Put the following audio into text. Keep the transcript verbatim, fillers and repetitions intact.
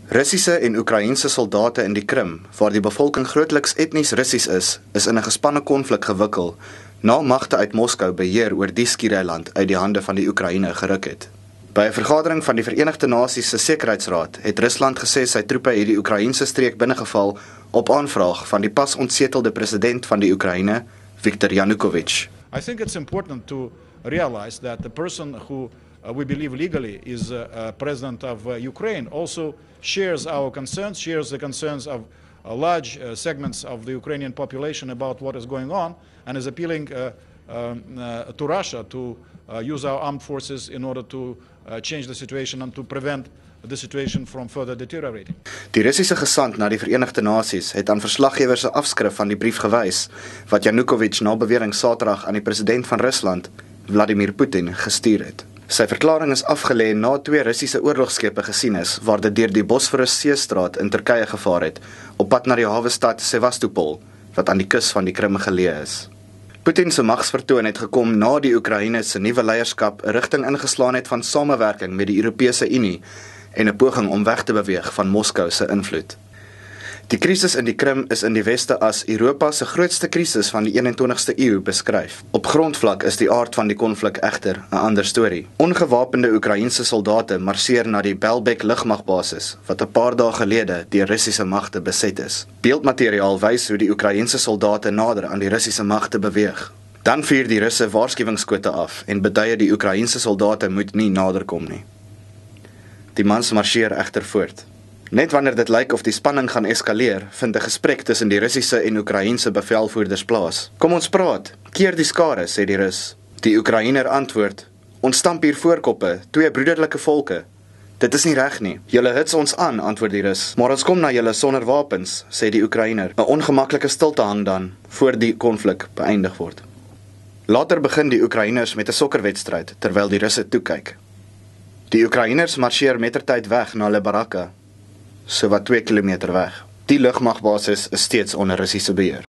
Russiese en Oekraïense soldate in die Krim, waar die bevolking grootliks etnies Russies is, is in 'n gespanne konflik gewikkel, na magte uit Moskou beheer oor die skiereiland uit die hande van die Oekraïne geruk het. By 'n vergadering van die Verenigde Nasies se Sekuriteitsraad het Rusland gesê sy troepe het die Oekraïense streek binnegeval op aanvraag van die pas ontsetelde president van die Oekraïne, Viktor Yanukovych. I think it's important to realize that the person who uh, we believe legally is uh, uh, president of uh, Ukraine also shares our concerns, shares the concerns of uh, large uh, segments of the Ukrainian population about what is going on, and is appealing uh, um, uh, to Russia to uh, use our armed forces in order to uh, change the situation and to prevent the situation from further deteriorating. Die Russiese gesant na die Verenigde Nasies het aan verslaggewers 'n afskrif van die brief gewys wat Yanukovych na bewering Saterdag aan die president van Rusland, Vladimir Putin, gestuur het. Sy verklaring is afgelê na twee Russiese oorlogskepe gesien is waar dit deur die Bosforus seestraat in Turkye gevaar het, op pad na die hawestad Sevastopol, wat aan die kus van die Krim geleë is. Putin se magsvertoon het gekom na die Oekraïne se nuwe leierskap 'n rigting ingeslaan het van samewerking met die Europese Unie en 'n poging om weg te beweeg van Moskou se invloed. Die krisis in die Krim is in die weste as Europa se grootste krisis van die eenentwintigste eeu beskryf. Op grondvlak is die aard van die konflik egter 'n ander storie. Ongewapende Oekraïense soldate marseer na die Belbek lugmagbasis wat 'n paar dae gelede deur Russiese magte beset is. Beeldmateriaal wys hoe die Oekraïense soldate nader aan die Russiese magte beweeg. Dan vuur die Russe waarskuwingsskote af en beduie die Oekraïense soldate moet nie naderkom nie. Die mans marseer egter voort. Net wanneer dit lyk of die spanning gaan eskaleer, vind 'n gesprek tussen die Russiese en Oekraïense bevelvoerders plaas. Kom ons praat, keer die skare, sê die Rus. Die Oekraïner antwoord, ons stamp hier voorkoppe, twee broederlike volke. Dit is nie reg nie. Julle hits ons aan, antwoord die Rus. Maar ons kom na julle sonder wapens, sê die Oekraïner. 'n Ongemaklike stilte hang dan, voor die konflik beëindig word. Later begin die Oekraïners met 'n sokkerwedstryd, terwyl die Russe toekyk. Die Oekraïners marseer mettertyd weg na Lebaraka, so wat twee kilometer weg. Die lugmagbasis is steeds onder Russiese beheer.